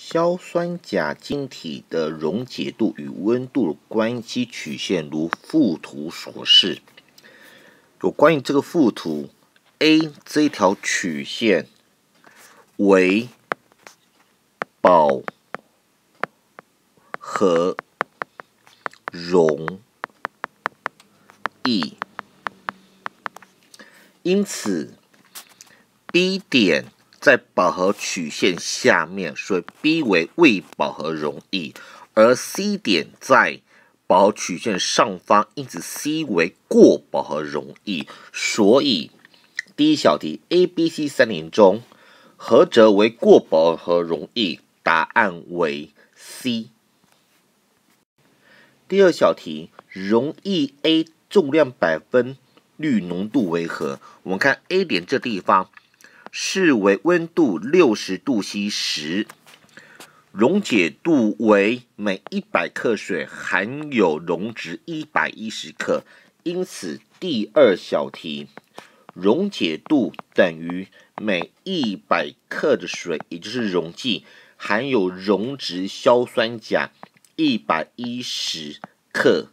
硝酸钾晶体的溶解度与温度关系曲线如附图所示。有关于这个附图 A 这一条曲线为饱和溶液，因此 B 点在饱和曲线下面，所以 B 为未饱和溶液，而 C 点在饱和曲线上方，因此 C 为过饱和溶液。所以第一小题 A、B、C 三题中，何者为过饱和溶液？答案为 C。第二小题，溶液 A 重量百分率浓度为何？我们看 A 点这地方是为温度60度 C 时，溶解度为每100克水含有溶质110克，因此第二小题溶解度等于每100克的水，也就是溶剂含有溶质硝酸钾110克。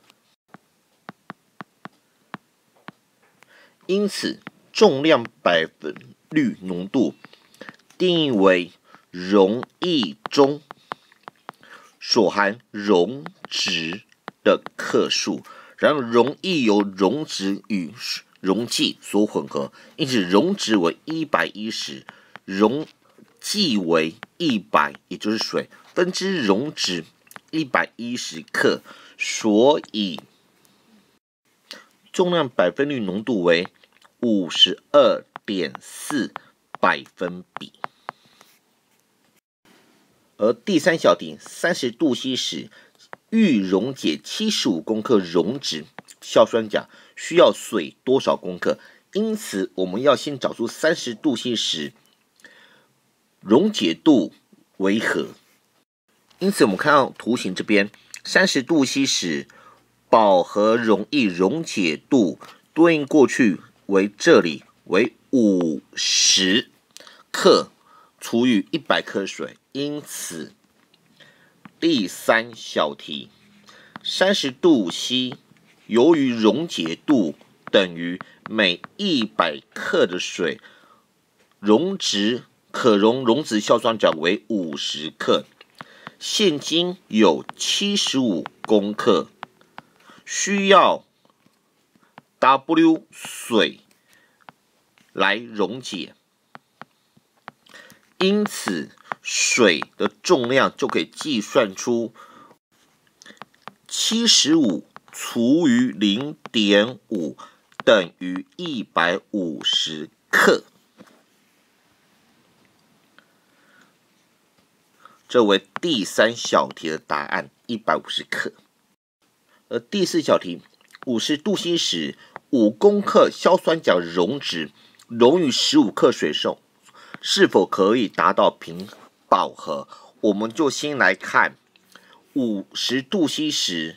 因此重量百分率浓度定义为溶液中所含溶质的克数，然后溶液由溶质与溶剂所混合，因此溶质为110，溶剂为100，也就是水，分之溶质110克，所以重量百分率浓度为52.4%。而第三小题30度 C 时，欲溶解75公克溶质硝酸钾，需要水多少公克？因此我们要先找出30度 C 时溶解度为何？因此我们看到图形这边30度 C 时饱和溶液溶解度对应过去为这里为50克除以100克水，因此第三小题30度 C 由于溶解度等于每100克的水可溶溶质硝酸钾为50克，现金有75公克，需要 W 水来溶解，因此水的重量就可以计算出75除以 0.5 等于150克，这为第三小题的答案150克。而第四小题50度 C 时5公克硝酸钾溶质溶于15克水中，是否可以达到平饱和？我们就先来看50度 C 时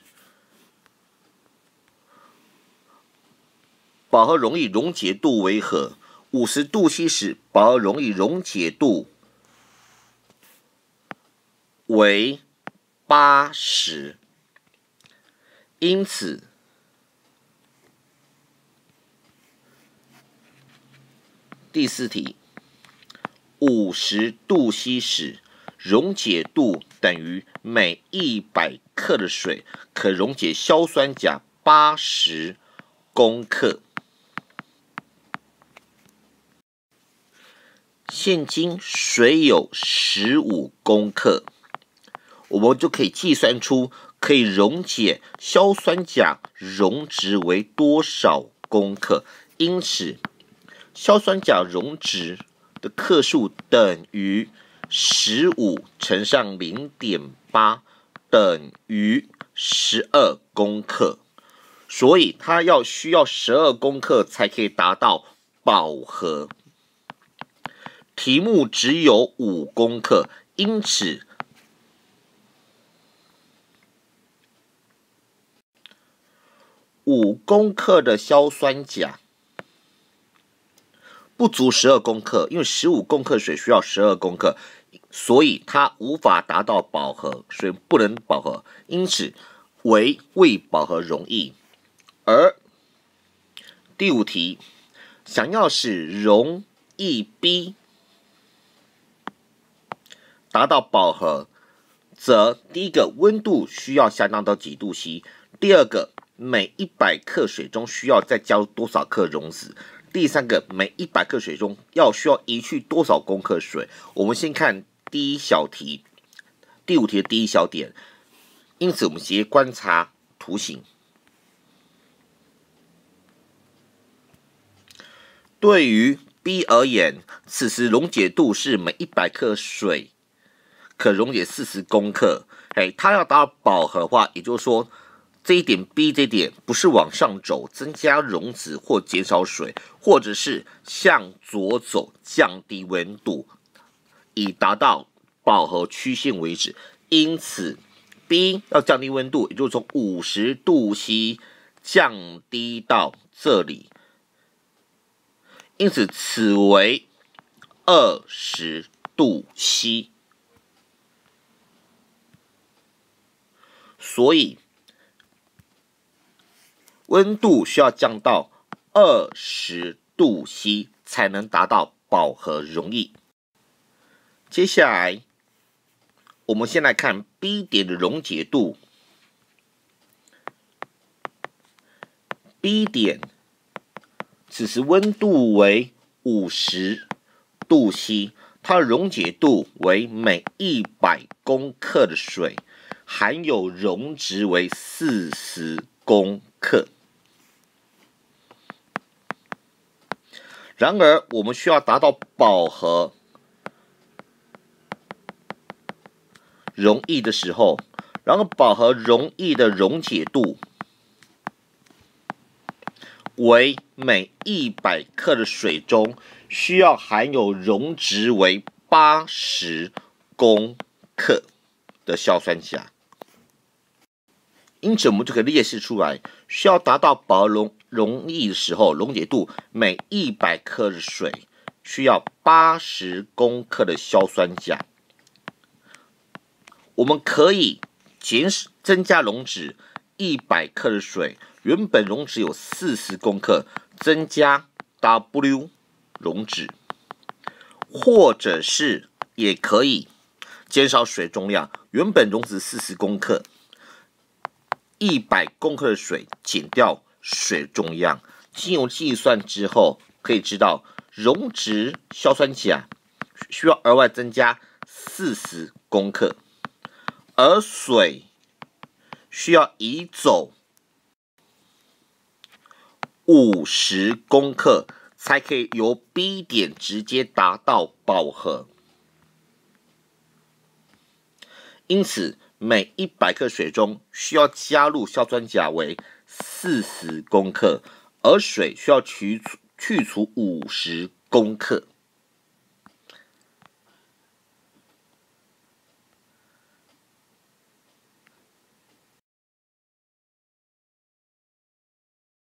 饱和溶液溶解度为何？50度 C 时饱和溶液溶解度为80，因此第四题50度 C 时溶解度等于每100克的水可溶解硝酸钾80公克，现今水有15公克，我们就可以计算出可以溶解硝酸钾溶质为多少公克，因此硝酸钾溶质的克数等于15乘上 0.8 等于12公克，所以它需要12公克才可以达到饱和。题目只有5公克，因此5公克的硝酸钾不足12公克，因为15公克水需要12公克， 所以它无法达到饱和，所以不能饱和，因此为未饱和溶液。而第5题，想要使溶液 B 达到饱和，则第一个温度需要下降到几度 C， 第二个每100克水中需要再加入多少克溶质，第三个每100克水中需要移去多少公克水。我们先看第一小题，第5题的第一小点，因此我们直接观察图形。对于 B 而言，此时溶解度是每100克水可溶解40公克。它要达到饱和的话，也就是说，这一点 B 这一点不是往上走，增加溶质或减少水，或者是向左走，降低温度，以达到饱和曲线为止。因此 ，B 要降低温度，也就是从50度 C 降低到这里。因此，此为20度 C。所以，温度需要降到20度 C 才能达到饱和溶液。接下来，我们先来看 B 点的溶解度。B 点此时温度为50度 C， 它的溶解度为每100公克的水含有溶质为40公克。然而，我们需要达到饱和溶液的时候，然后饱和溶液的溶解度为每100克的水中需要含有溶质为80公克的硝酸钾。因此，我们就可以列示出来，需要达到饱和溶液的时候，溶解度每100克的水需要80公克的硝酸钾。我们可以增加溶质100克的水，原本溶质有40公克，增加 W 溶质，或者是也可以减少水重量，原本溶质40公克，100公克的水减掉水重量，经由计算之后，可以知道溶质硝酸钾需要额外增加40公克，而水需要移走50公克，才可以由 B 点直接达到饱和。因此，每100克水中需要加入硝酸钾为40公克，而水需要去除50公克。